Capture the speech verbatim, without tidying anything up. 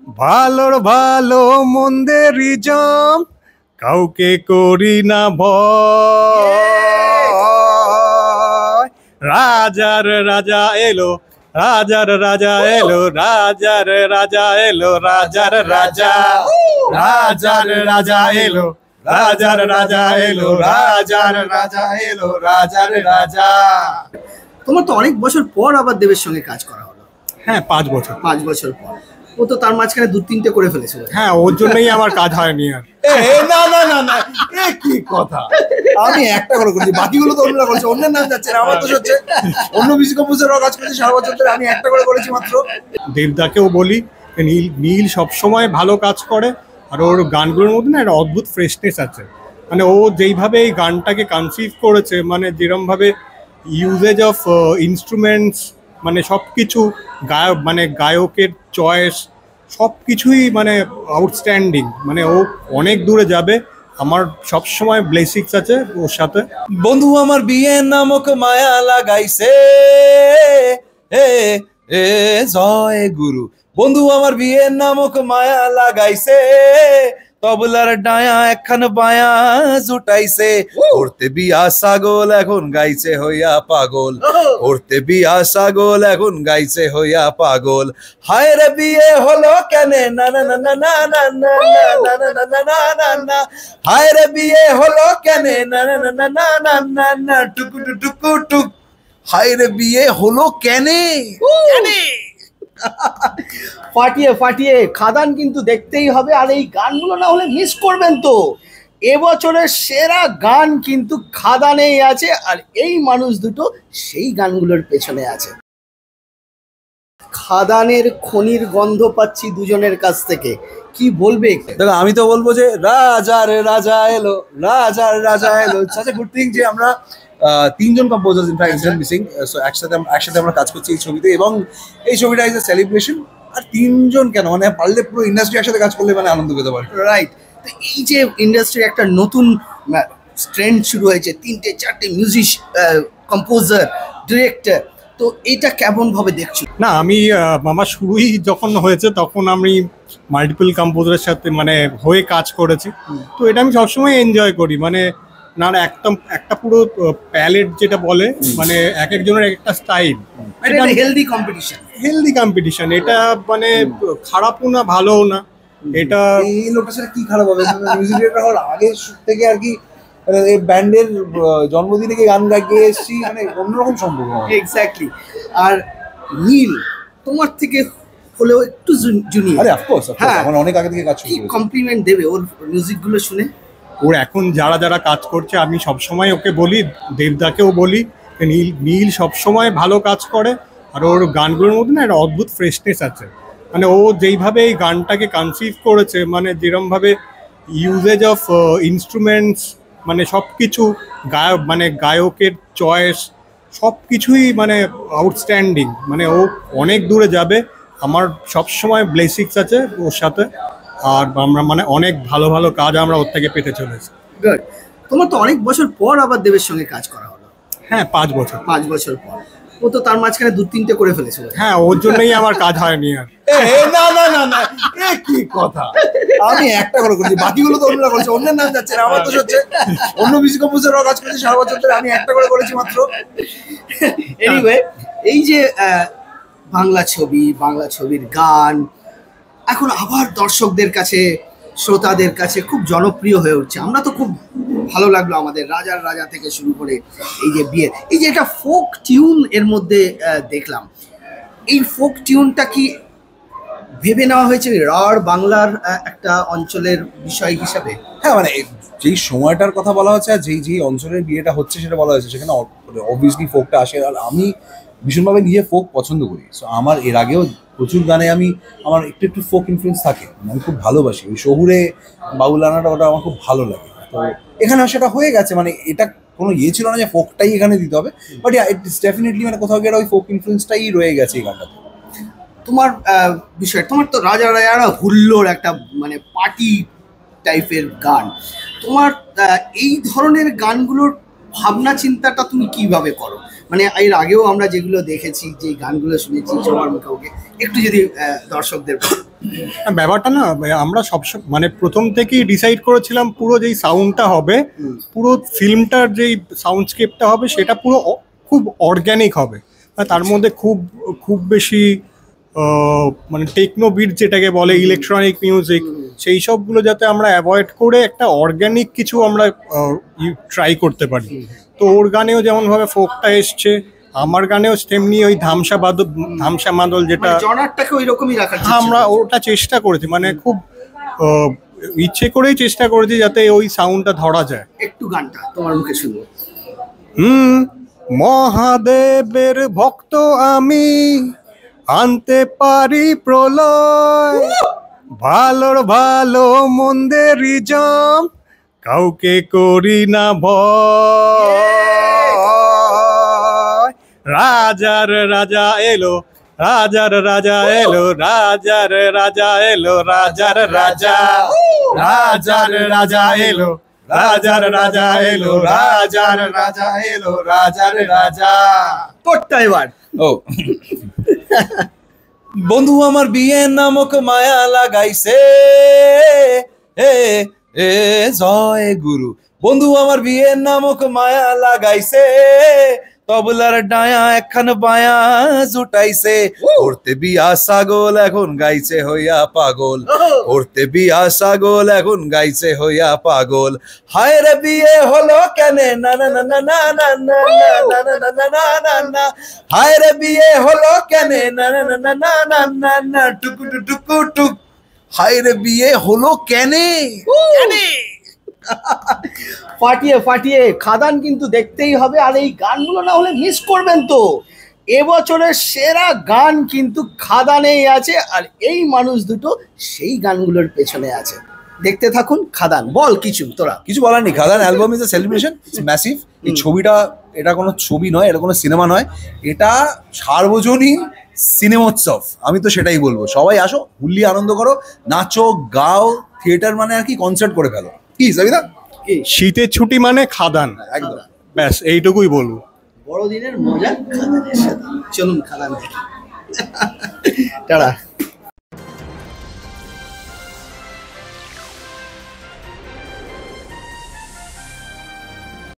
ভালোর ভালো মন্দেরই জম, কাউকে করি না ভয়। রাজার রাজা এলো, রাজার রাজা এলো, রাজার রাজা এলো, রাজার রাজা, রাজার রাজা এলো, রাজার রাজা এলো, রাজার রাজা এলো, রাজার রাজা। তোমার তো অনেক বছর পর আবার দেবের সঙ্গে কাজ করা হলো। হ্যাঁ, পাঁচ বছর পাঁচ বছর পর। ও তো তার মাঝখানে দু তিনটে করে ফেলেছিল। হ্যাঁ, ওর জন্যই আমার কাজ হয়নি আর। না না না না, এ কি কথা! আমি একটা করে করেছি, বাকিগুলো তো অন্যরা করছে, অন্যের নাম যাচ্ছে না। আমার তো হচ্ছে অন্য মিউজিক কম্পোজাররাও কাজ করেছে সারা বছর ধরে, আমি একটা করে করেছি মাত্র। দেবদাকেও বলি, নীল নীল সবসময় ভালো কাজ করে, আর ওর গানগুলোর মধ্যে না একটা অদ্ভুত ফ্রেশনেস আছে। মানে ও যেইভাবে এই গানটাকে কনসিভ করেছে, মানে যেরমভাবে ইউজেজ অফ ইনস্ট্রুমেন্টস, মানে সব কিছু গায়ক, মানে গায়কের চয়েস, সব কিছুই মানে আউটস্ট্যান্ডিং। মানে ও অনেক দূরে যাবে, আমার সবসময় ব্লেসিংস আছে ওর সাথে। বন্ধু আমার বিয়ে নামক মায়া লাগাইছে, এ এ জয় গুরু। বন্ধু আমার বিয়ে নামক মায়া লাগাইছে, তবলার ডায়া একখান বায়া জুটাইছে। করতে বিয়া ছাগল এখন গাইছে হইয়া পাগল, করতে বিয়া ছাগল এখন গাইছে হইয়া পাগল। হায় রে বিয়ে হলো কেনে, না না না না না না না না না না না না না না। হায় রে বিয়ে হলো কেনে, না না না না না না না না। টুকু টুকু টুক, হায় রে বিয়ে হলো কেনে কেনে। ফাটিয়ে ফাটিয়ে খাদান কিন্তু দেখতেই হবে, আর এই গানগুলো না হলে মিস করবেন তো। এবছরের সেরা গান কিন্তু খাদানেই আছে, আর এই মানুষ দুটো সেই গানগুলোর পেছনে আছে। খাদানের খনির গন্ধ পাচ্ছি দুজনের কাছ থেকে, কি বলবে? দেখো, আমি তো বলবো যে রাজার রাজা এলো, রাজার রাজা এলো। সাচ এ গুড থিং যে আমরা তিনজন composers in fact missing, so একসাথে একসাথে আমরা কাজ করছি এই ছবিতে, এবং এই ছবিটা ইজ এ সেলিব্রেশন। আর তিনজন কেন, মানে পারলে পুরো ইন্ডাস্ট্রি একসাথে কাজ করলে মানে আনন্দ পেতে পারে। রাইট। তো এই যে ইন্ডাস্ট্রির একটা নতুন ট্রেন্ড শুরু হয়েছে, তিনটে চারটে মিউজিক কম্পোজার, ডিরেক্টর, তো এটা কেমন ভাবে দেখছো? না, আমি আমার শুরুই যখন হয়েছে তখন আমি মাল্টিপল কম্পোজারের সাথে মানে হয়ে কাজ করেছি, তো এটা আমি সবসময় এনজয় করি। মানে না না, একদম একটা পুরো প্যালেট যেটা বলে, মানে এক একজনের একটা style, healthy competition, healthy competition. এটা মানে খারাপও না ভালোও না। এটা এই লোকটার সাথে কি খারাপ হবে? মিউজিক ডিরেক্টর হওয়ার আগে থেকে আর কি এই ব্যান্ডের জন্মদিনে গিয়ে গান গাইয়ে এসেছি, মানে অন্যরকম সম্ভব। এক্স্যাক্টলি। আর নীল তোমার থেকে হলেও একটু জুনিয়র। আরে অফকোর্স, হ্যাঁ, আমরা অনেক আগে থেকে কাজ করছি। কি কমপ্লিমেন্ট দেবে ওর মিউজিকগুলো শুনে? ওর এখন যারা যারা কাজ করছে, আমি সবসময় ওকে বলি, দেবদাকেও বলি, নীল নীল সবসময় ভালো কাজ করে, আর ওর গানগুলোর মধ্যে না একটা অদ্ভুত ফ্রেশনেস আছে। মানে ও যেইভাবে এই গানটাকে কনসিভ করেছে, মানে যেরমভাবে ইউজেজ অফ ইনস্ট্রুমেন্টস, মানে সব কিছু গায়ক, মানে গায়কের চয়েস, সব কিছুই মানে আউটস্ট্যান্ডিং। মানে ও অনেক দূরে যাবে, আমার সবসময় ব্লেসিংস আছে ওর সাথে, আর আমরা মানে অনেক ভালো ভালো কাজ আমরা ওর থেকে পেতে চলেছি। গুড। তোমার তো অনেক বছর পর আবার দেবের সঙ্গে কাজ করা হলো। হ্যাঁ, পাঁচ বছর পাঁচ বছর পর। ও তো তার মাঝখানে দু তিনটে করে ফেলেছিল। হ্যাঁ, ওর জন্যই আমার কাজ হয়নি আর। না না না না, এ কি কথা! আমি একটা করে করেছি, বাকিগুলো তো অন্যরা করছে, অন্যের নাম যাচ্ছে না। আমার তো হচ্ছে অন্য মিউজিক কম্পোজাররাও কাজ করেছে সারা বছর ধরে, আমি একটা করে করেছি মাত্র। এনিওয়ে, এই যে বাংলা ছবি, বাংলা ছবির গান এখন আবার দর্শকদের কাছে, শ্রোতাদের কাছে খুব জনপ্রিয় হয়ে উঠছে। আমরা তো খুব ভালো লাগলো আমাদের রাজার রাজা থেকে শুরু করে এই যে বিয়ে, এই যে একটা ফোক টিউন এর মধ্যে দেখলাম, এই ফোক টিউনটা কি ভেবে নেওয়া হয়েছে রাঢ় বাংলার একটা অঞ্চলের বিষয় হিসাবে? হ্যাঁ, মানে যেই সময়টার কথা বলা হচ্ছে আর যেই যেই অঞ্চলের বিয়েটা হচ্ছে সেটা বলা হয়েছে, সেখানে অবভিয়াসলি ফোকটা আসে। আর আমি ভীষণভাবে নিজে ফোক পছন্দ করি, সো আমার এর আগেও প্রচুর গানে আমি আমার একটু একটু ফোক ইনফ্লুয়েন্স থাকে, আমি খুব ভালোবাসি। ওই শহুরে বাউল আনাটা, ওটা আমার খুব ভালো লাগে। তো এখানে সেটা হয়ে গেছে, মানে এটা কোনো ইয়ে ছিল না যে ফোকটাই এখানে দিতে হবে, বাট ইটস ডেফিনেটলি মানে কোথাও গিয়ে ওই ফোক ইনফ্লুয়েন্সটাই রয়ে গেছে এই গানটাতে। তোমার বিষয়, তোমার তো রাজা রাজারা হুল্লোড় একটা মানে পার্টি টাইপের গান, তোমার এই ধরনের গানগুলোর ভাবনা চিন্তাটা তুমি কিভাবে করো? মানে এর আগেও আমরা যেগুলো দেখেছি, যে গানগুলো শুনেছি সবার মুখে, ওকে একটু যদি দর্শকদের ব্যাপারটা না আমরা সব মানে প্রথম থেকেই ডিসাইড করেছিলাম পুরো যেই সাউন্ডটা হবে, পুরো ফিল্মটার যেই সাউন্ডস্কেপটা হবে সেটা পুরো খুব অর্গ্যানিক হবে। তার মধ্যে খুব খুব বেশি মানে টেকনো বিট যেটাকে বলে, ইলেকট্রনিক মিউজিক, সেই সবগুলো যাতে আমরা অ্যাভয়েড করে একটা অর্গ্যানিক কিছু আমরা ট্রাই করতে পারি। তো ওর গানেও যেমনভাবে ফোকটা এসছে, আমার গানেও তেমনি ওই ধামসা বাদল ধামসা মাদল যেটা জনারটাকে ওই রকমই রাখার আমরা ওটা চেষ্টা করেছি, মানে খুব ইচ্ছে করেই চেষ্টা করেছি যাতে ওই সাউন্ডটা ধরা যায়। একটু গানটা তোমার মুখে শুনবো। হুম মহাদেবের ভক্ত আমি, আনতে পারি প্রলয়, ভালোর ভালো মন্দেরই জম, কাউকে করি না ভয়। রাজার রাজা এলো, রাজার রাজা এলো, রাজার রাজা এলো, রাজার রাজা, রাজার রাজা এলো, রাজার রাজা এলো, রাজার রাজা এলো, রাজার রাজা। কোটটা এবার ও বন্ধু আমার বিয়ে নামক মায়া লাগাইছে, এ এ জয় গুরু। বন্ধু আমার বিয়ে নামক মায়া লাগাইছে, তবলার ডায়া একখান বায়া জুটাইছে, করতে বিয়া ছাগল এখন গাইছে হইয়া পাগল, করতে বিয়া ছাগল এখন গাইছে হইয়া পাগল। হায় রে বিয়ে হলো কেনে না না না না না না না না না না না না না, হায় রে বিয়ে হলো কেনে না না না না না না না না, টুকু টুকু টুক, হায় রে বিয়ে হলো কেনে কেনে। ফাটিয়ে ফাটিয়ে খাদান কিন্তু দেখতেই হবে, আর এই গানগুলো না হলে মিস করবেন তো। এবছরের সেরা গান কিন্তু খাদানেই আছে, আর এই মানুষ দুটো সেই গানগুলোর পেছনে আছে। দেখতে থাকুন খাদান। বল কিছু, তোরা কিছু বলার নেই। Khadaan album is a celebration, it's massive. এই ছবিটা, এটা কোনো ছবি নয়, এটা কোনো সিনেমা নয়, এটা সার্বজনীন সিনেমোৎসব। আমি তো সেটাই বলবো, সবাই আসো, হুল্লি আনন্দ করো, নাচো গাও, থিয়েটার মানে আর কি কনসার্ট করে ফেলো। কি সবিতা? শীতের ছুটি মানে খাদান, একদম ব্যাস এইটুকুই বলবো। বড়দিনের মজা খাদানের সাথে। চলুন খাদান টাটা।